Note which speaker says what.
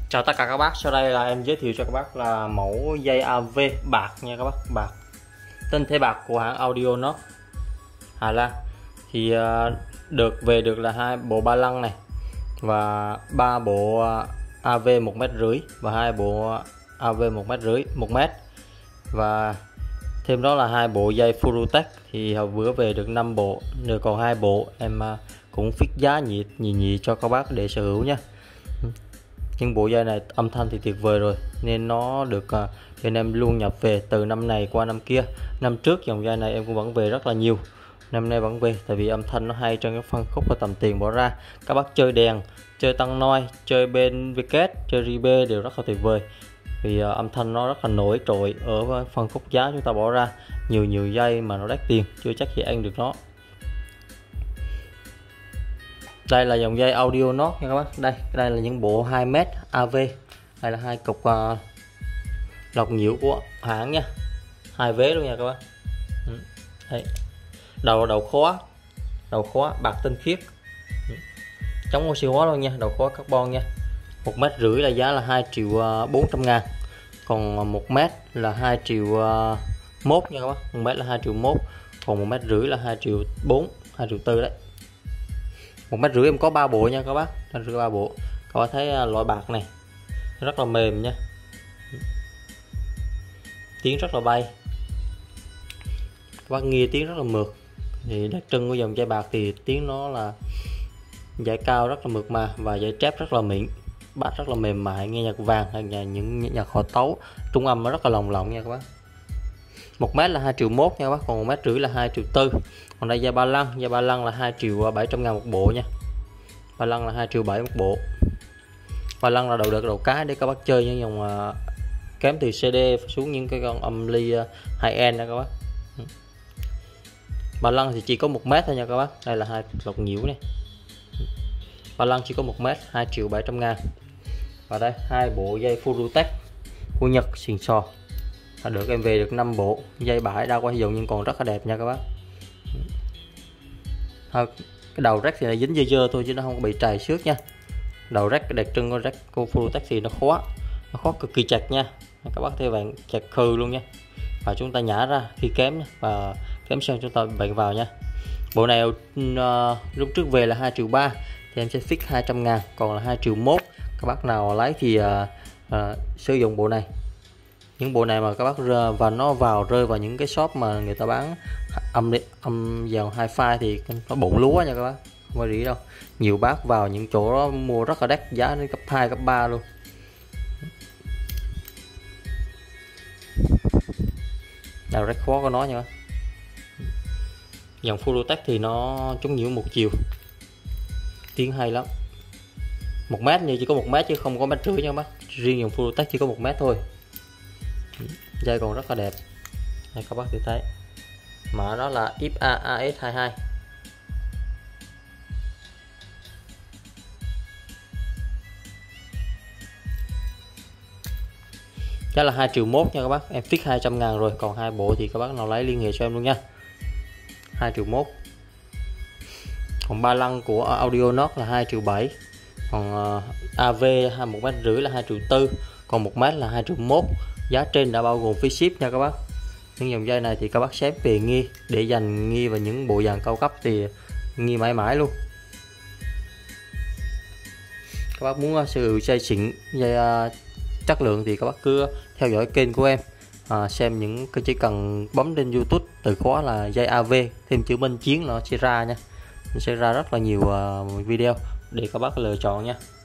Speaker 1: Chào tất cả các bác, sau đây là em giới thiệu cho các bác là mẫu dây AV bạc nha các bác, bạc tinh thể bạc của hãng Audionoc Hà Lan. Thì được là 2 bộ ba lăng này và 3 bộ AV 1,5 m và 2 bộ AV 1,5 m 1 m, và thêm đó là 2 bộ dây Furutech. Thì hồi bữa về được 5 bộ, rồi còn 2 bộ em cũng fix giá nhị cho các bác để sở hữu nha. Nhưng bộ dây này âm thanh thì tuyệt vời rồi nên nó được bên em luôn nhập về từ năm này qua năm kia. Năm trước dòng dây này em cũng vẫn về rất là nhiều, năm nay vẫn về tại vì âm thanh nó hay trong cái phân khúc và tầm tiền bỏ ra. Các bác chơi đèn, chơi tăng noi, chơi bên wicket, chơi ribe đều rất là tuyệt vời vì âm thanh nó rất là nổi trội ở phân khúc giá chúng ta bỏ ra nhiều dây mà nó đắt tiền chưa chắc gì ăn được nó. Đây là dòng dây Audionoc nha các bác. Đây là những bộ 2 m AV. Đây là 2 cục lọc nhiễu của hãng nha, 2 vế luôn nha các bác. Đây. Đầu khóa bạc tinh khiết, chống oxy hóa luôn nha, đầu khóa carbon nha. 1,5 m là giá là 2.400.000, còn 1 m là 2.100.000 nha các bác. 1 m là 2.100.000, còn 1,5 m là 2.400.000, 2.400.000 đấy. 1,5 m em có 3 bộ nha các bác, 3 bộ. Các bác thấy loại bạc này rất là mềm nha, tiếng rất là bay, các bác nghe tiếng rất là mượt. Thì đặc trưng của dòng dây bạc thì tiếng nó là dải cao rất là mượt mà và dải trép rất là mịn, bass rất là mềm mại, nghe nhạc vàng hay là những nhạc họ tấu trung âm nó rất là lồng nha các bác. 1 m là 2.100.000 nha các bác, còn 1,5 m là 2.400.000. Còn đây dây ba lăng là 2.700.000 một bộ nha. Ba lăng là 2.700.000 một bộ. Ba lăng là đầu đợt đầu cái để các bác chơi những dòng kém từ CD xuống những cái con âm ly high end nha các bác. Ba lăng thì chỉ có 1 m thôi nha các bác. Đây là 2 lọc nhiễu này. Ba lăng chỉ có 1 m, 2.700.000. Và đây 2 bộ dây Furutech của Nhật xịn sò. Được em về được 5 bộ dây bãi đã qua sử dụng nhưng còn rất là đẹp nha các bác. Cái đầu rác thì là dính dơ thôi chứ nó không có bị trầy xước nha. Đầu rác đặc trưng của rác của Furutech thì nó khóa cực kỳ chặt nha các bác, thấy bạn chặt khư luôn nha. Và chúng ta nhả ra khi kém nha, và kém xong chúng ta bạn vào nha. Bộ này lúc trước về là 2.300.000 thì em sẽ fix 200.000, còn là 2.100.000. Các bác nào lấy thì sử dụng bộ này. Những bộ này mà các bác và nó rơi vào những cái shop mà người ta bán âm dòng hi-fi thì nó bụng lúa nha các bác, không có gì đâu. Nhiều bác vào những chỗ đó mua rất là đắt, giá đến cấp 2 cấp 3 luôn. Đầu rách khó của nó nha. Dòng Furutech thì nó chống nhiễu một chiều, tiếng hay lắm. 1 m như chỉ có 1 m chứ không có 1,5 m nha các bác. Riêng dòng Furutech chỉ có 1 m thôi. Dây còn rất là đẹp. Đây các bác thì thấy mã đó là IFA AS22. Giá là 2.100.000 nha các bác, em fix 200.000 rồi. Còn 2 bộ thì các bác nào lấy liên hệ cho em luôn nha. 2.100.000. Còn ba lăng của Audionoc là 2.700.000. Còn AV 1,5 m là 2.400.000, còn 1 m là 2.100.000. Giá trên đã bao gồm phí ship nha các bác. Những dòng dây này thì các bác xếp về nghi để dành nghi vào những bộ dàn cao cấp thì nghi mãi mãi luôn. Các bác muốn sở hữu dây xịn, dây chất lượng thì các bác cứ theo dõi kênh của em, xem những cái chỉ cần bấm trên YouTube từ khóa là dây AV thêm chữ Minh Chiến nó sẽ ra nha. Nó sẽ ra rất là nhiều video để các bác lựa chọn nha.